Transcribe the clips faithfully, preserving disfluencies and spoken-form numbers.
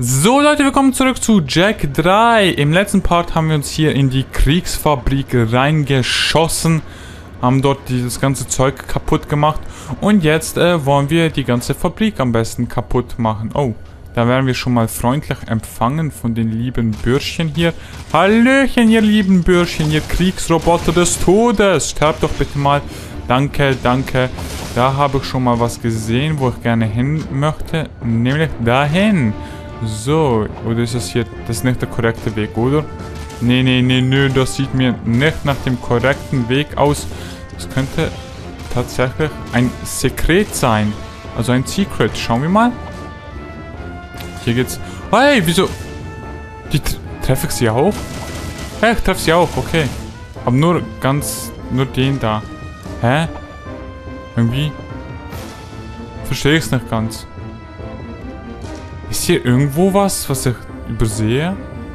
So Leute, willkommen zurück zu Jak drei. Im letzten Part haben wir uns hier in die Kriegsfabrik reingeschossen, haben dort dieses ganze Zeug kaputt gemacht und jetzt äh, wollen wir die ganze Fabrik am besten kaputt machen. Oh, da werden wir schon mal freundlich empfangen von den lieben Bürschchen hier. Hallöchen, ihr lieben Bürschchen, ihr Kriegsroboter des Todes. Sterbt doch bitte mal. Danke, danke. Da habe ich schon mal was gesehen, wo ich gerne hin möchte, nämlich dahin. So, oder ist das hier, das ist nicht der korrekte Weg, oder? Nee, nee, nee, nee, das sieht mir nicht nach dem korrekten Weg aus. Das könnte tatsächlich ein Sekret sein. Also ein Secret. Schauen wir mal. Hier geht's. Hey, wieso? Die treffe ich sie auch? Ja, ich treffe sie auch, okay. Aber nur ganz, nur den da. Hä? Irgendwie verstehe ich es nicht ganz. Ist hier irgendwo was, was ich übersehe?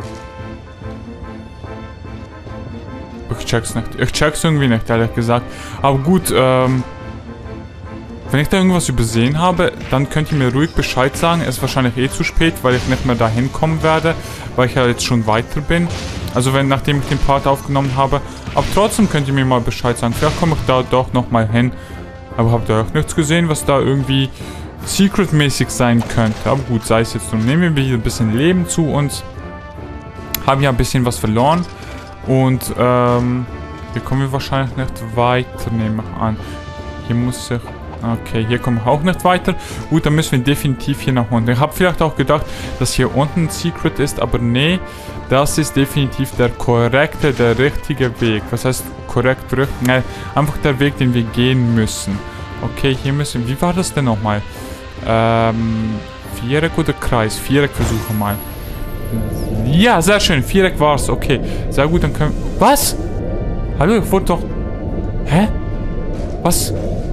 Ich check's nicht. Ich check's irgendwie nicht, ehrlich gesagt. Aber gut, ähm... wenn ich da irgendwas übersehen habe, dann könnt ihr mir ruhig Bescheid sagen. Es ist wahrscheinlich eh zu spät, weil ich nicht mehr dahin kommen werde, weil ich ja jetzt schon weiter bin. Also wenn, nachdem ich den Part aufgenommen habe. Aber trotzdem könnt ihr mir mal Bescheid sagen. Vielleicht komme ich da doch nochmal hin. Aber habt ihr auch nichts gesehen, was da irgendwie secretmäßig sein könnte. Aber gut, sei es jetzt. Nun nehmen wir hier ein bisschen Leben zu uns. Haben ja ein bisschen was verloren. Und ähm, hier kommen wir wahrscheinlich nicht weiter, nehme ich an. Hier muss ich... Okay, hier kommen wir auch nicht weiter. Gut, dann müssen wir definitiv hier nach unten. Ich habe vielleicht auch gedacht, dass hier unten ein Secret ist, aber nee, das ist definitiv der korrekte, der richtige Weg. Was heißt korrekt? Nein, einfach der Weg, den wir gehen müssen. Okay, hier müssen... Wie war das denn nochmal? Ähm, Viereck oder Kreis? Viereck versuchen mal. Ja, sehr schön. Viereck war's. Okay, sehr gut, dann können... Was? Hallo, ich wurde doch... Hä? Was...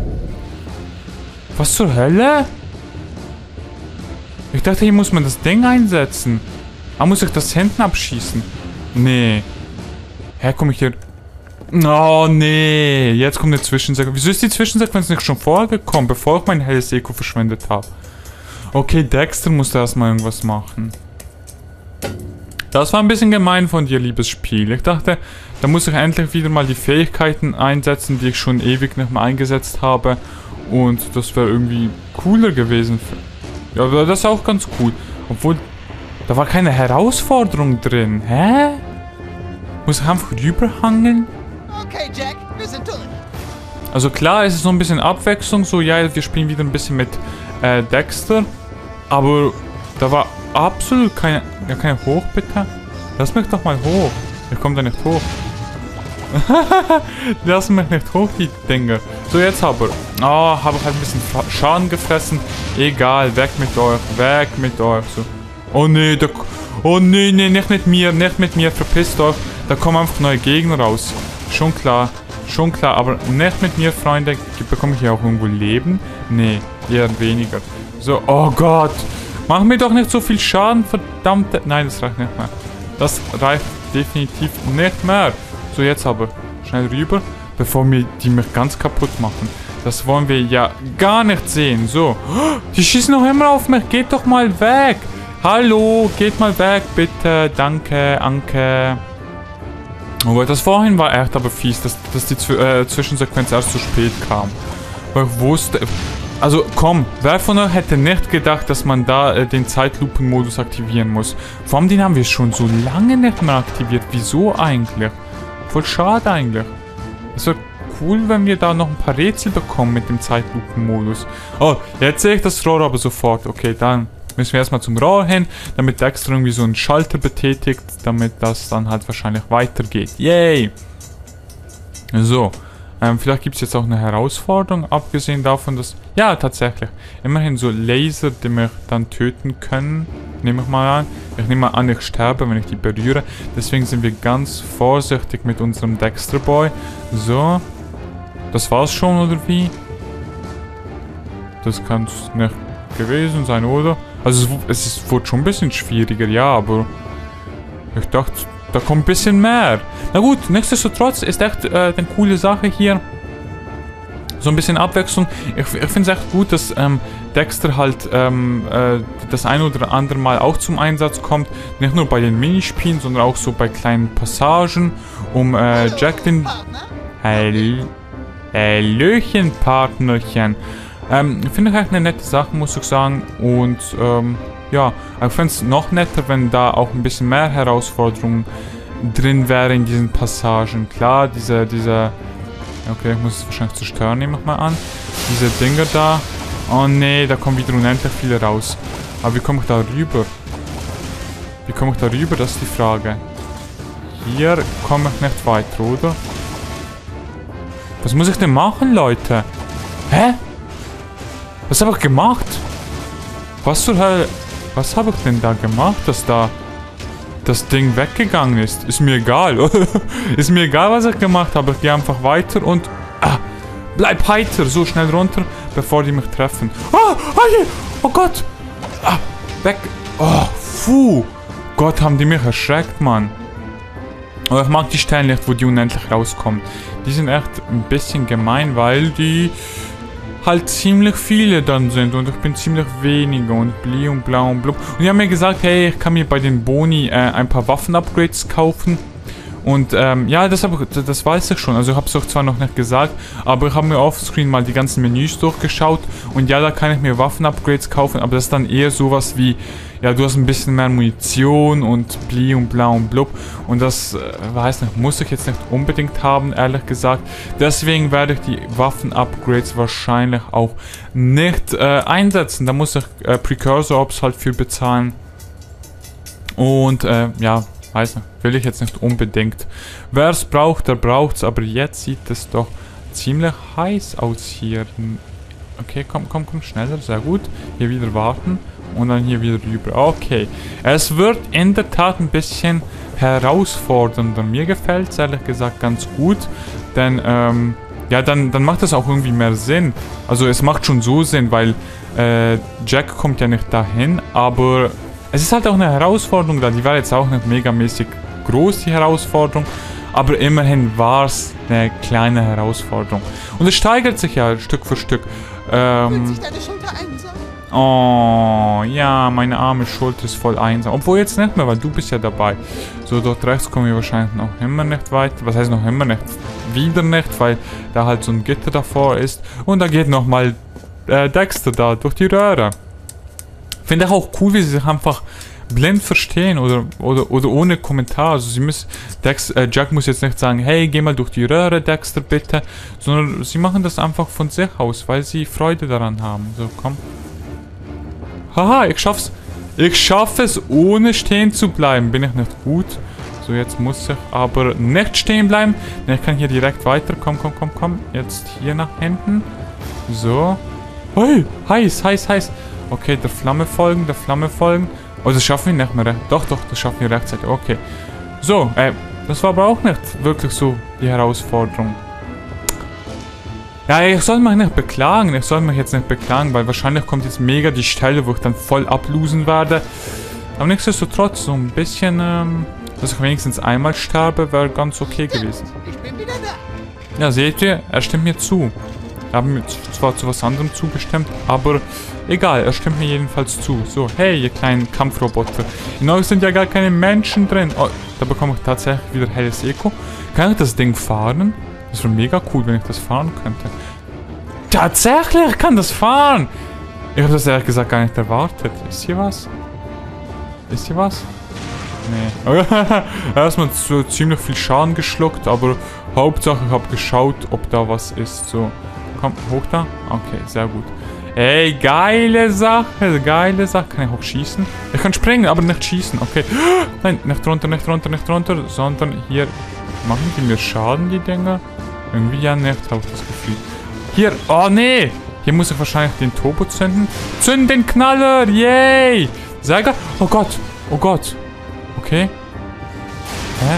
Was zur Hölle? Ich dachte, hier muss man das Ding einsetzen. Ah, muss ich das hinten abschießen? Nee. Hä, komm ich hier... Oh, nee. Jetzt kommt eine Zwischensequenz. Wieso ist die Zwischensequenz nicht schon vorgekommen, bevor ich mein helles Eco verschwendet habe? Okay, Dexter musste erstmal irgendwas machen. Das war ein bisschen gemein von dir, liebes Spiel. Ich dachte, da muss ich endlich wieder mal die Fähigkeiten einsetzen, die ich schon ewig nicht mehr eingesetzt habe. Und das wäre irgendwie cooler gewesen. Ja, aber das ist auch ganz cool. Obwohl, da war keine Herausforderung drin. Hä? Muss ich einfach rüberhangeln? Okay, Jack, wir sind durch. Also klar, es ist so ein bisschen Abwechslung. So, ja, wir spielen wieder ein bisschen mit äh, Dexter. Aber da war absolut keine... Ja, keine hoch, bitte. Lass mich doch mal hoch. Ich komme da nicht hoch. Lass mich nicht hoch, die Dinger. So, jetzt aber. Oh, habe ich halt ein bisschen Schaden gefressen. Egal, weg mit euch. Weg mit euch. So. Oh nee, da, oh nee, nee, nicht mit mir. Nicht mit mir. Verpisst euch. Da kommen einfach neue Gegner raus. Schon klar. Schon klar. Aber nicht mit mir, Freunde. Bekomme ich hier auch irgendwo Leben? Nee, eher weniger. So, oh Gott. Mach mir doch nicht so viel Schaden, verdammte... Nein, das reicht nicht mehr. Das reicht definitiv nicht mehr. So, jetzt aber schnell rüber, bevor wir die mich ganz kaputt machen. Das wollen wir ja gar nicht sehen. So, die schießen noch immer auf mich. Geht doch mal weg. Hallo, geht mal weg, bitte. Danke, Anke. Oh, das vorhin war echt aber fies, dass, dass die Zw äh, Zwischensequenz erst zu spät kam. Weil ich wusste... Also komm, wer von euch hätte nicht gedacht, dass man da äh, den Zeitlupen-Modus aktivieren muss? Vor allem den haben wir schon so lange nicht mehr aktiviert. Wieso eigentlich? Voll schade eigentlich. Es wäre cool, wenn wir da noch ein paar Rätsel bekommen mit dem Zeitlupen-Modus. Oh, jetzt sehe ich das Rohr aber sofort. Okay, dann müssen wir erstmal zum Rohr hin, damit Dexter irgendwie so einen Schalter betätigt, damit das dann halt wahrscheinlich weitergeht. Yay! So. Ähm, vielleicht gibt es jetzt auch eine Herausforderung, abgesehen davon, dass... Ja, tatsächlich. Immerhin so Laser, die mich dann töten können. Nehme ich mal an. Ich nehme mal an, ich sterbe, wenn ich die berühre. Deswegen sind wir ganz vorsichtig mit unserem Dexter Boy. So. Das war's schon, oder wie? Das kann es nicht gewesen sein, oder? Also es, es ist, wurde schon ein bisschen schwieriger, ja, aber... Ich dachte... Da kommt ein bisschen mehr. Na gut, nichtsdestotrotz ist echt äh, eine coole Sache hier. So ein bisschen Abwechslung. Ich, ich finde es echt gut, dass ähm, Dexter halt ähm, äh, das ein oder andere Mal auch zum Einsatz kommt. Nicht nur bei den Minispielen, sondern auch so bei kleinen Passagen, um äh, Jack den... Hall Hallöchen, Partnerchen. Ähm, finde ich echt eine nette Sache, muss ich sagen. Und ähm, ja, ich finde es noch netter, wenn da auch ein bisschen mehr Herausforderungen drin wäre in diesen Passagen. Klar, diese, diese... Okay, ich muss es wahrscheinlich zerstören, nehme ich mal an. Diese Dinger da. Oh nee, da kommen wieder unendlich viele raus. Aber wie komme ich da rüber? Wie komme ich da rüber, das ist die Frage. Hier komme ich nicht weiter, oder? Was muss ich denn machen, Leute? Hä? Was habe ich gemacht? Was zur Hölle? Was habe ich denn da gemacht, dass da das Ding weggegangen ist? Ist mir egal. Ist mir egal, was ich gemacht habe. Ich gehe einfach weiter und... Ah, bleib heiter. So schnell runter, bevor die mich treffen. Ah, ah, oh Gott. Ah, weg. Oh, puh. Gott, haben die mich erschreckt, Mann. Aber ich mag die Stellen nicht, wo die unendlich rauskommen. Die sind echt ein bisschen gemein, weil die halt ziemlich viele dann sind und ich bin ziemlich wenige und bli und blau und blub. Und die haben mir gesagt, hey, ich kann mir bei den Boni äh, ein paar Waffen-Upgrades kaufen. Und ähm, ja, das, hab ich, das weiß ich schon. Also ich habe es auch zwar noch nicht gesagt, aber ich habe mir offscreen mal die ganzen Menüs durchgeschaut. Und ja, da kann ich mir Waffen-Upgrades kaufen, aber das ist dann eher sowas wie, ja, du hast ein bisschen mehr Munition und bli und blau und blub. Und das, äh, weiß nicht, muss ich jetzt nicht unbedingt haben, ehrlich gesagt. Deswegen werde ich die Waffen-Upgrades wahrscheinlich auch nicht äh, einsetzen. Da muss ich äh, Precursor-Ops halt für bezahlen. Und äh, ja, weiß nicht, will ich jetzt nicht unbedingt. Wer es braucht, der braucht es. Aber jetzt sieht es doch ziemlich heiß aus hier. Okay, komm, komm, komm, schneller, sehr gut. Hier wieder warten. Und dann hier wieder rüber. Okay. Es wird in der Tat ein bisschen herausfordernder. Mir gefällt es ehrlich gesagt ganz gut. Denn, ähm, ja, dann, dann macht das auch irgendwie mehr Sinn. Also es macht schon so Sinn, weil äh, Jack kommt ja nicht dahin. Aber es ist halt auch eine Herausforderung da. Die war jetzt auch nicht megamäßig groß, die Herausforderung. Aber immerhin war es eine kleine Herausforderung. Und es steigert sich ja Stück für Stück. Ähm, Fühlt sich deine Schulter einsam? Oh, ja, meine arme Schulter ist voll einsam. Obwohl jetzt nicht mehr, weil du bist ja dabei. So, dort rechts kommen wir wahrscheinlich noch immer nicht weiter. Was heißt noch immer nicht? Wieder nicht, weil da halt so ein Gitter davor ist. Und da geht nochmal äh, Dexter da durch die Röhre. Finde ich auch cool, wie sie sich einfach blind verstehen oder, oder, oder ohne Kommentar. Also sie müssen, Dex, äh, Jack muss jetzt nicht sagen, hey, geh mal durch die Röhre, Dexter, bitte. Sondern sie machen das einfach von sich aus, weil sie Freude daran haben. So, komm. Haha, ich schaff's. Ich schaffe es, ohne stehen zu bleiben. Bin ich nicht gut? So, jetzt muss ich aber nicht stehen bleiben. Ich kann hier direkt weiter. Komm, komm, komm, komm. Jetzt hier nach hinten. So. Hey, heiß, heiß, heiß. Okay, der Flamme folgen, der Flamme folgen. Oh, das schaffen wir nicht mehr. Doch, doch, das schaffen wir rechtzeitig. Okay. So, äh, das war aber auch nicht wirklich so die Herausforderung. Ja, ich soll mich nicht beklagen. Ich soll mich jetzt nicht beklagen, weil wahrscheinlich kommt jetzt mega die Stelle, wo ich dann voll ablosen werde. Aber nichtsdestotrotz, so ein bisschen, ähm, dass ich wenigstens einmal sterbe, wäre ganz okay gewesen. Ich bin wieder da. Ja, seht ihr, er stimmt mir zu. Wir haben mir zwar zu was anderem zugestimmt, aber egal, er stimmt mir jedenfalls zu. So, hey, ihr kleinen Kampfroboter. In euch sind ja gar keine Menschen drin. Oh, da bekomme ich tatsächlich wieder helles Eco. Kann ich das Ding fahren? Das wäre mega cool, wenn ich das fahren könnte. Tatsächlich, ich kann das fahren! Ich habe das ehrlich gesagt gar nicht erwartet. Ist hier was? Ist hier was? Nee. Erstmal so ziemlich viel Schaden geschluckt, aber Hauptsache ich habe geschaut, ob da was ist. So, komm, hoch da. Okay, sehr gut. Ey, geile Sache, geile Sache. Kann ich auch schießen? Ich kann springen, aber nicht schießen. Okay. Nein, nicht runter, nicht runter, nicht runter, sondern hier. Machen die mir Schaden, die Dinger? Irgendwie ja nicht, habe ich das Gefühl. Hier, oh nee! Hier muss ich wahrscheinlich den Turbo zünden. Zünd den Knaller, yay! Sag, oh Gott, oh Gott. Okay. Hä?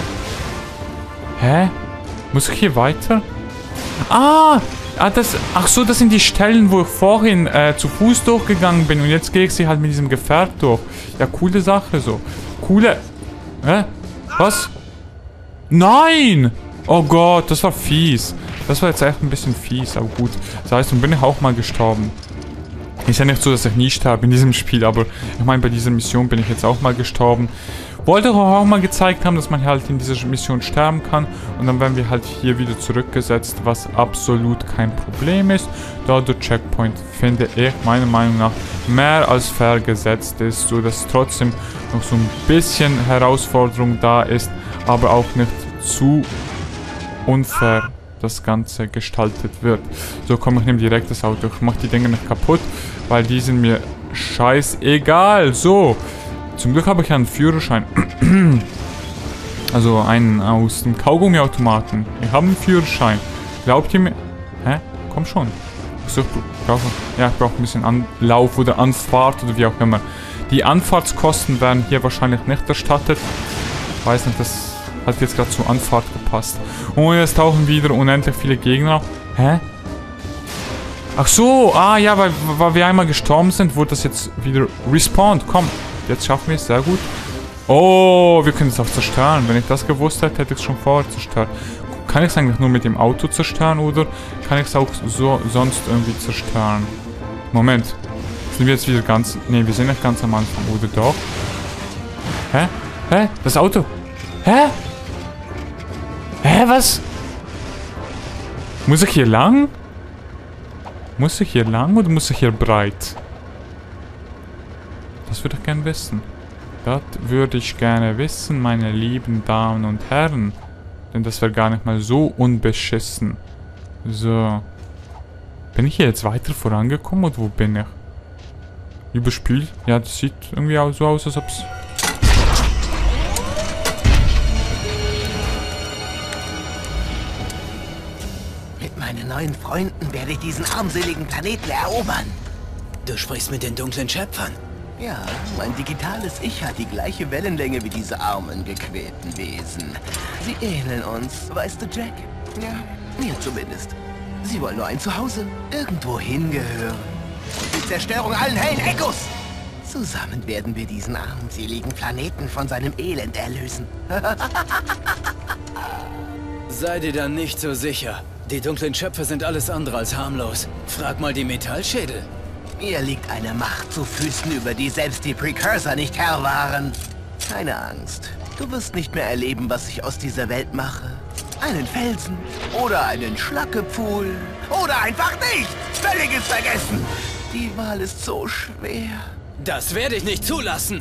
Hä? Muss ich hier weiter? Ah! Ah, das, ach so, das sind die Stellen, wo ich vorhin äh, zu Fuß durchgegangen bin. Und jetzt gehe ich sie halt mit diesem Gefährt durch. Ja, coole Sache so. Coole... Hä? Was? Nein! Oh Gott, das war fies. Das war jetzt echt ein bisschen fies, aber gut. Das heißt, dann bin ich auch mal gestorben. Ist ja nicht so, dass ich nie sterbe in diesem Spiel, aber ich meine, bei dieser Mission bin ich jetzt auch mal gestorben. Wollte auch mal gezeigt haben, dass man halt in dieser Mission sterben kann. Und dann werden wir halt hier wieder zurückgesetzt, was absolut kein Problem ist. Da der Checkpoint, finde ich, meiner Meinung nach, mehr als fair gesetzt ist, so dass trotzdem noch so ein bisschen Herausforderung da ist, aber auch nicht zu unfair das Ganze gestaltet wird. So, komm, ich nehme direkt das Auto. Ich mache die Dinge nicht kaputt, weil die sind mir scheißegal. So, zum Glück habe ich einen Führerschein. Also einen aus dem Kaugummiautomaten. Ich habe einen Führerschein. Glaubt ihr mir? Hä? Komm schon. So, ich brauche, ja, ich brauche ein bisschen Anlauf oder Anfahrt oder wie auch immer. Die Anfahrtskosten werden hier wahrscheinlich nicht erstattet. Ich weiß nicht, das hat jetzt gerade zur Anfahrt gepasst. Und jetzt tauchen wieder unendlich viele Gegner auf. Hä? Ach so, ah ja, weil, weil wir einmal gestorben sind, wurde das jetzt wieder respawned. Komm, jetzt schaffen wir es, sehr gut. Oh, wir können es auch zerstören. Wenn ich das gewusst hätte, hätte ich es schon vorher zerstört. Kann ich es eigentlich nur mit dem Auto zerstören oder kann ich es auch so sonst irgendwie zerstören? Moment. Sind wir jetzt wieder ganz... Ne, wir sind nicht ganz am Anfang, oder doch? Hä? Hä? Das Auto? Hä? Hä, was? Muss ich hier lang? Muss ich hier lang oder muss ich hier breit? Das würde ich gerne wissen. Das würde ich gerne wissen, meine lieben Damen und Herren. Denn das wäre gar nicht mal so unbeschissen. So. Bin ich hier jetzt weiter vorangekommen oder wo bin ich? Überspült? Ja, das sieht irgendwie auch so aus, als ob es... Mit meinen neuen Freunden werde ich diesen armseligen Planeten erobern. Du sprichst mit den dunklen Schöpfern. Ja, mein digitales Ich hat die gleiche Wellenlänge wie diese armen, gequälten Wesen. Sie ähneln uns, weißt du, Jack? Ja, mir zumindest. Sie wollen nur ein Zuhause, irgendwo hingehören. Und die Zerstörung allen hellen Echos! Zusammen werden wir diesen armseligen Planeten von seinem Elend erlösen. Sei dir dann nicht so sicher. Die dunklen Schöpfer sind alles andere als harmlos. Frag mal die Metallschädel. Mir liegt eine Macht zu Füßen, über die selbst die Precursor nicht Herr waren. Keine Angst. Du wirst nicht mehr erleben, was ich aus dieser Welt mache. Einen Felsen oder einen Schlackepfuhl oder einfach nichts. Völliges Vergessen. Die Wahl ist so schwer. Das werde ich nicht zulassen.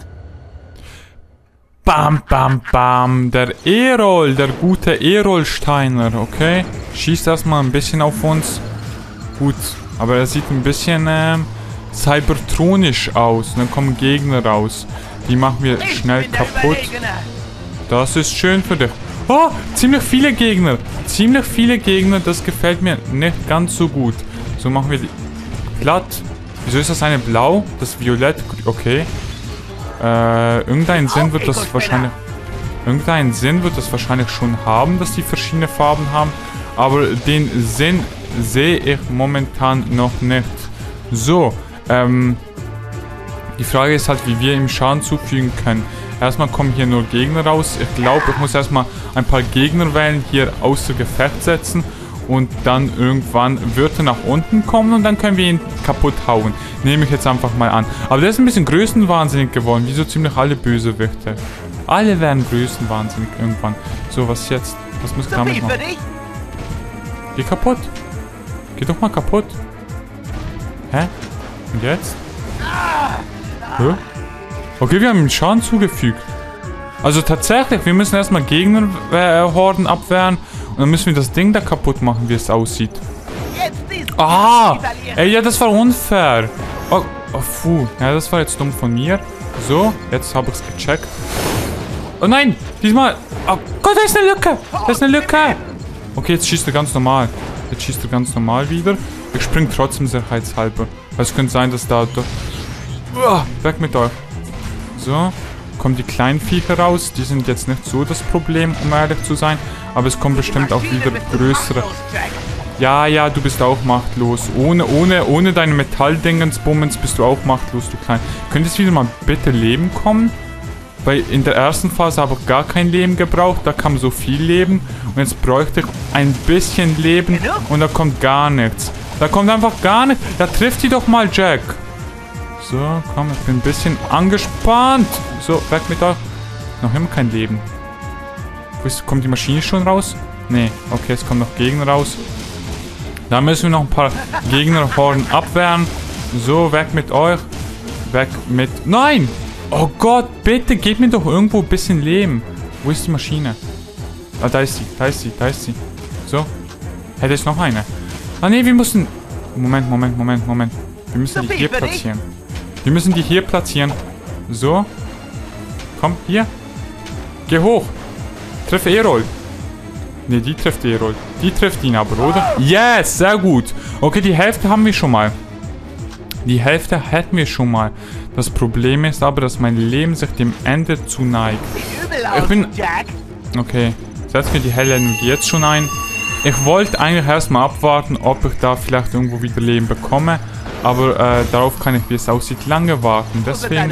Bam, bam, bam. Der Erol, der gute Erol Steiner, okay? Schießt erstmal ein bisschen auf uns. Gut, aber er sieht ein bisschen ähm, cybertronisch aus. Und dann kommen Gegner raus. Die machen wir schnell kaputt. Das ist schön für dich. Oh, ziemlich viele Gegner. Ziemlich viele Gegner, das gefällt mir nicht ganz so gut. So machen wir die glatt. Wieso ist das eine blau? Das violett? Okay. Äh, irgendeinen Sinn wird das wahrscheinlich... Irgendeinen Sinn wird das wahrscheinlich schon haben, dass die verschiedene Farben haben. Aber den Sinn sehe ich momentan noch nicht. So, ähm... die Frage ist halt, wie wir ihm Schaden zufügen können. Erstmal kommen hier nur Gegner raus. Ich glaube, ich muss erstmal ein paar Gegnerwellen hier außer Gefecht setzen. Und dann irgendwann wird er nach unten kommen und dann können wir ihn kaputt hauen. Nehme ich jetzt einfach mal an. Aber der ist ein bisschen größenwahnsinnig geworden. Wie so ziemlich alle Bösewichte. Alle werden größenwahnsinnig irgendwann. So, was jetzt? Was muss ich damit machen? Geh kaputt. Geh doch mal kaputt. Hä? Und jetzt? Hä? Okay, wir haben ihm Schaden zugefügt. Also tatsächlich, wir müssen erstmal Gegnerhorden äh, abwehren. Und dann müssen wir das Ding da kaputt machen, wie es aussieht. Ah! Ey, ja, das war unfair. Oh, oh, puh. Ja, das war jetzt dumm von mir. So, jetzt habe ich es gecheckt. Oh nein! Diesmal... Oh Gott, da ist eine Lücke! Da ist eine Lücke! Okay, jetzt schießt er ganz normal. Jetzt schießt er ganz normal wieder. Ich springe trotzdem sicherheitshalber. Weil es könnte sein, dass da... Oh, weg mit euch. So. Kommen die kleinen Viecher raus. Die sind jetzt nicht so das Problem, um ehrlich zu sein. Aber es kommen bestimmt auch wieder größere. Ja, ja, du bist auch machtlos. Ohne, ohne, ohne deine Metalldingensbummens bist du auch machtlos, du Klein. Könntest du wieder mal bitte Leben kommen? Weil in der ersten Phase habe ich gar kein Leben gebraucht. Da kam so viel Leben. Und jetzt bräuchte ich ein bisschen Leben. Und da kommt gar nichts. Da kommt einfach gar nichts. Ja, trifft die doch mal, Jack. So, komm, ich bin ein bisschen angespannt. So, weg mit euch. Noch immer kein Leben. Wo ist, kommt die Maschine schon raus? Nee, okay, es kommen noch Gegner raus. Da müssen wir noch ein paar Gegnerhorden abwehren. So, weg mit euch. Weg mit... Nein! Oh Gott, bitte, gebt mir doch irgendwo ein bisschen Leben. Wo ist die Maschine? Ah, da ist sie, da ist sie, da ist sie. So. Hätte ich noch eine? Ah, nee, wir müssen... Moment, Moment, Moment, Moment. Wir müssen die hier platzieren. Wir müssen die hier platzieren. So. Komm, hier. Geh hoch. Triff Erol. Ne, die trifft Erol. Die trifft ihn aber, oder? Yes, sehr gut. Okay, die Hälfte haben wir schon mal. Die Hälfte hätten wir schon mal. Das Problem ist aber, dass mein Leben sich dem Ende zuneigt. Ich bin... Okay, setz mir die helle Energie jetzt schon ein. Ich wollte eigentlich erstmal abwarten, ob ich da vielleicht irgendwo wieder Leben bekomme. Aber äh, darauf kann ich, wie es aussieht, lange warten. Deswegen...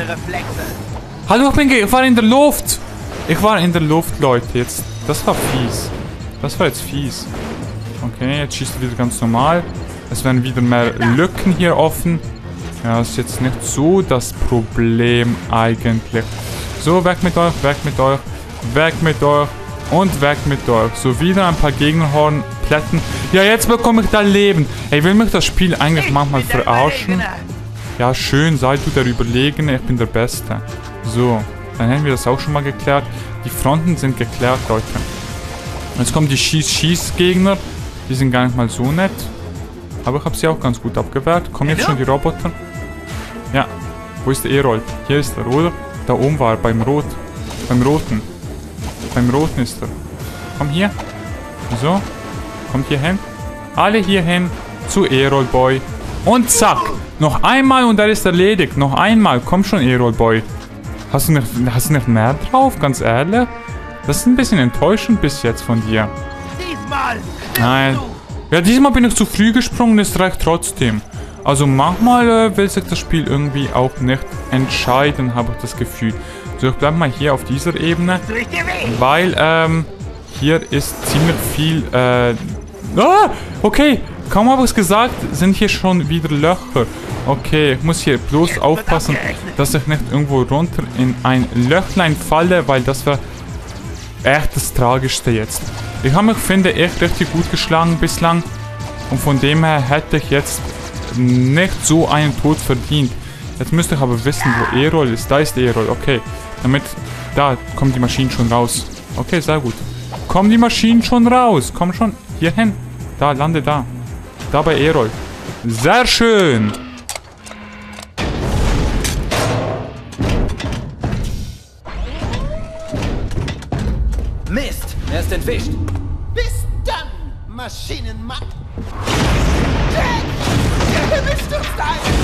Hallo, ich bin... Ich war in der Luft! Ich war in der Luft, Leute. Jetzt... Das war fies. Das war jetzt fies. Okay, jetzt schießt er wieder ganz normal. Es werden wieder mehr Lücken hier offen. Ja, das ist jetzt nicht so das Problem eigentlich. So, weg mit euch, weg mit euch, weg mit euch und weg mit euch. So, wieder ein paar Gegnerhorden plätten. Ja, jetzt bekomme ich da Leben. Ey, will mich das Spiel eigentlich manchmal verarschen? Ja, schön, sei du der Überlegene, ich bin der Beste. So, dann hätten wir das auch schon mal geklärt. Die Fronten sind geklärt, Leute. Jetzt kommen die Schieß-Schieß-Gegner. Die sind gar nicht mal so nett. Aber ich habe sie auch ganz gut abgewehrt. Kommen jetzt schon die Roboter? Ja. Wo ist der Erol? Hier ist er, oder? Da oben war er, beim Rot. Beim Roten. Beim Roten ist er. Komm hier. So. Kommt hier hin. Alle hier hin. Zu Erol Boy. Und zack. Noch einmal und er ist erledigt. Noch einmal. Komm schon, Erol Boy. Hast du nicht, hast du nicht mehr drauf? Ganz ehrlich? Das ist ein bisschen enttäuschend bis jetzt von dir. Diesmal! Nein. Ja, diesmal bin ich zu früh gesprungen, es reicht trotzdem. Also manchmal äh, will sich das Spiel irgendwie auch nicht entscheiden, habe ich das Gefühl. So, ich bleibe mal hier auf dieser Ebene. Weil, ähm, hier ist ziemlich viel, äh... Ah, okay, kaum habe ich es gesagt, sind hier schon wieder Löcher. Okay, ich muss hier bloß aufpassen, dass ich nicht irgendwo runter in ein Löchlein falle, weil das wäre echt das Tragischste jetzt. Ich habe mich, finde ich, richtig gut geschlagen bislang. Und von dem her hätte ich jetzt nicht so einen Tod verdient. Jetzt müsste ich aber wissen, wo Erol ist. Da ist Erol, okay. Damit, da kommen die Maschinen schon raus. Okay, sehr gut. Kommen die Maschinen schon raus. Komm schon, hier hin. Da, lande da. Da bei Erol. Sehr schön. Mist, er ist entwischt. Bis dann, Maschinenmann. Jack! Der Himmel stürzt ein!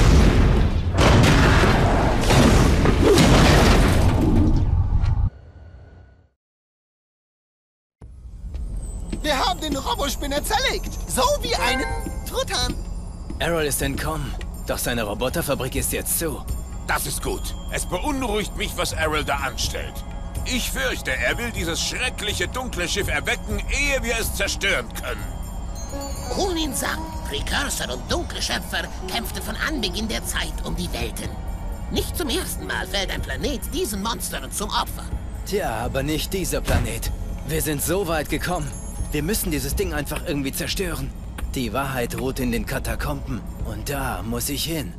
Wir haben den Robospinner zerlegt. So wie einen Truthahn. Erol ist entkommen. Doch seine Roboterfabrik ist jetzt zu. Das ist gut. Es beunruhigt mich, was Erol da anstellt. Ich fürchte, er will dieses schreckliche dunkle Schiff erwecken, ehe wir es zerstören können. Hunin sagt, Precursor und Dunkelschöpfer kämpften von Anbeginn der Zeit um die Welten. Nicht zum ersten Mal fällt ein Planet diesen Monstern zum Opfer. Tja, aber nicht dieser Planet. Wir sind so weit gekommen. Wir müssen dieses Ding einfach irgendwie zerstören. Die Wahrheit ruht in den Katakomben. Und da muss ich hin.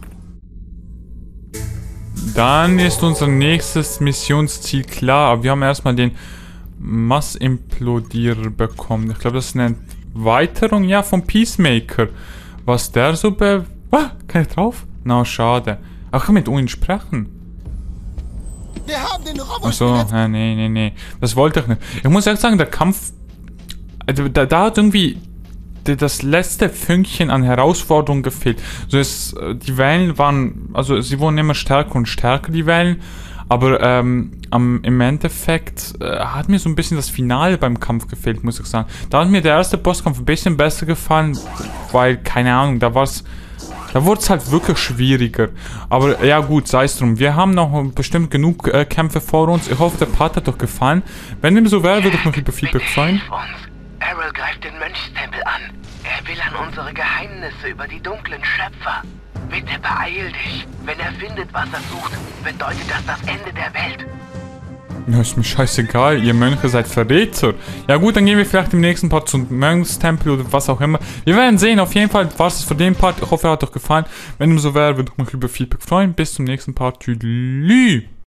Dann ist unser nächstes Missionsziel klar. Aber wir haben erstmal den Massimplodierer bekommen. Ich glaube, das ist eine Erweiterung, ja, vom Peacemaker. Was der so be... Ah, kann ich drauf? Na, no, schade. Ach, ich kann mit Unin sprechen. Wir haben den Achso, ja, nee, nee, nee. Das wollte ich nicht. Ich muss echt sagen, der Kampf... Da, da hat irgendwie das letzte Fünkchen an Herausforderung gefehlt. So ist, die Wellen waren... Also, sie wurden immer stärker und stärker, die Wellen. Aber ähm, am, im Endeffekt äh, hat mir so ein bisschen das Finale beim Kampf gefehlt, muss ich sagen. Da hat mir der erste Bosskampf ein bisschen besser gefallen, weil, keine Ahnung, da war es Da wurde es halt wirklich schwieriger. Aber ja gut, sei es drum. Wir haben noch bestimmt genug äh, Kämpfe vor uns. Ich hoffe, der Part hat euch gefallen. Wenn dem so wäre, würde ich mich über Feedback freuen. Errol greift den Mönchstempel an. Er will an unsere Geheimnisse über die dunklen Schöpfer. Bitte beeil dich. Wenn er findet, was er sucht, bedeutet das das Ende der Welt. Ja, ist mir scheißegal, ihr Mönche seid Verräter. Ja gut, dann gehen wir vielleicht im nächsten Part zum Mönchstempel oder was auch immer. Wir werden sehen, auf jeden Fall war es für den Part. Ich hoffe, er hat euch gefallen. Wenn dem so wäre, würde ich mich über Feedback freuen. Bis zum nächsten Part. Tschüss.